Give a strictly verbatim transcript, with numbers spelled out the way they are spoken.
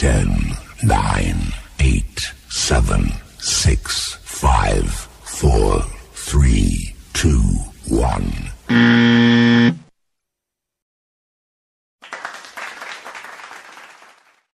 ten, nine, eight, seven, six, five, four, three, two, one.